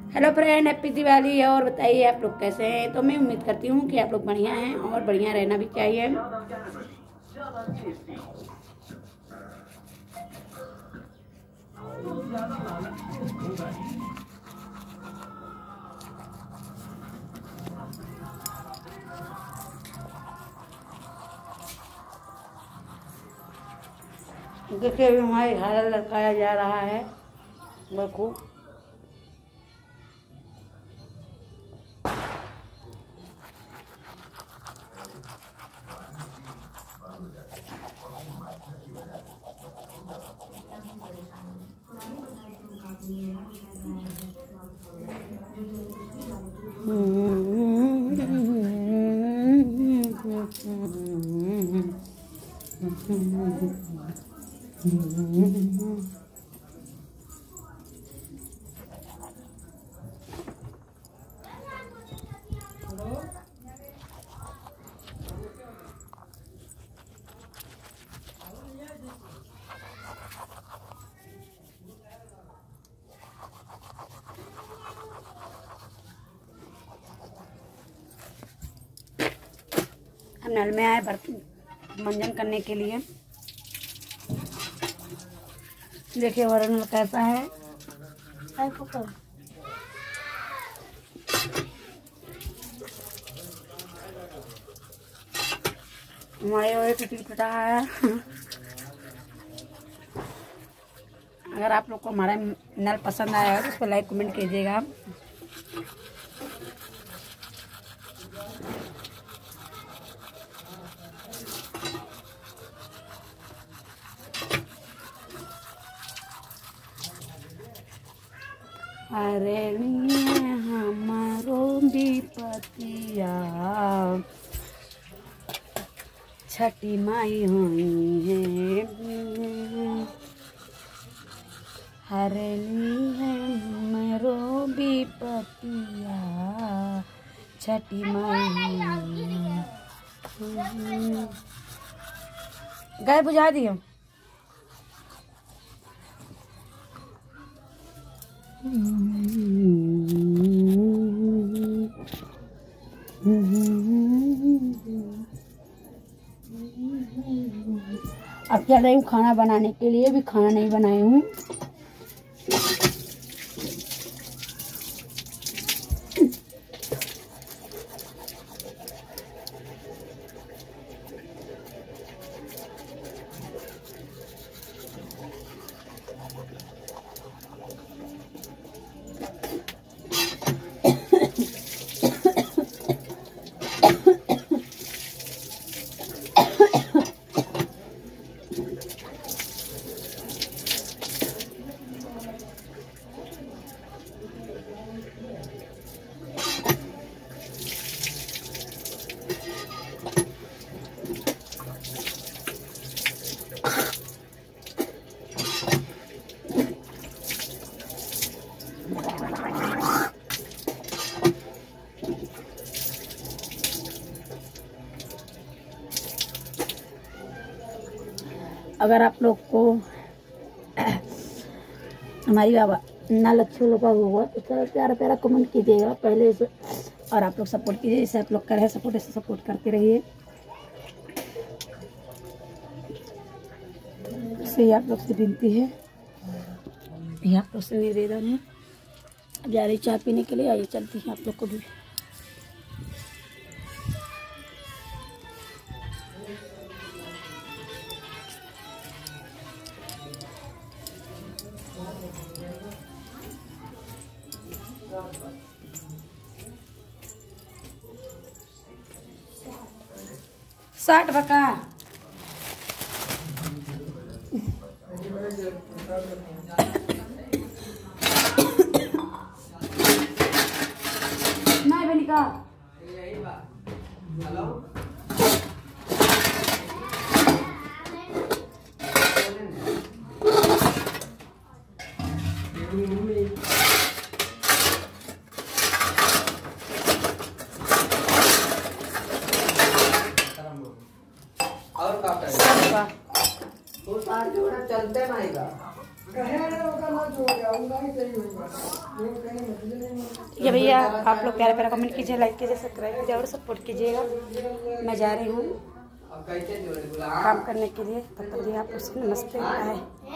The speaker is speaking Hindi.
Hello friend, happy Diwali. और बताइए आप लोग कैसे हैं। तो मैं उम्मीद करती हूँ कि आप लोग बढ़िया हैं और बढ़िया रहना भी चाहिए। देखिए अभी हमारी हालत लड़काया जा रहा है। देखो हम नल में आए बर्तन मंजन करने के लिए। देखिए हमारा नल कैसा है। हमारे और टूटी फटा है। अगर आप लोग को हमारा नल पसंद आया है तो उसको लाइक कमेंट कीजिएगा। अरे हमारो विपतिया छठी माई हुई है। हरे हमारो विपतिया छठी माई। गए बुझा दियो। अब चल रही हूँ खाना बनाने के लिए। भी खाना नहीं बनाई हूँ। अगर आप लोग को हमारी नल अच्छा लगा होगा तो थोड़ा प्यारा प्यारा कमेंट कीजिएगा पहले से। और आप लोग सपोर्ट कीजिए, जैसे आप लोग कर रहे हैं सपोर्ट, ऐसे सपोर्ट करते रहिए। इससे आप लोग से विनती है, ये आप लोग से निवेदन है। अब जा रही चाय पीने के लिए। आइए चलती है आप लोग को भी। साठ बका नहीं बनिका। हेलो तो साथ जोड़ा चलते नहीं का। कहे ना होगा ना जोड़ जाऊंगा ही सही होगा। ये भैया आप लोग प्यारा प्यारा कमेंट कीजिए, लाइक कीजिए, सब्सक्राइब कीजिए और सपोर्ट कीजिएगा। मैं जा रही हूँ काम करने के लिए, तब तक भी आप उससे नमस्ते, बाय।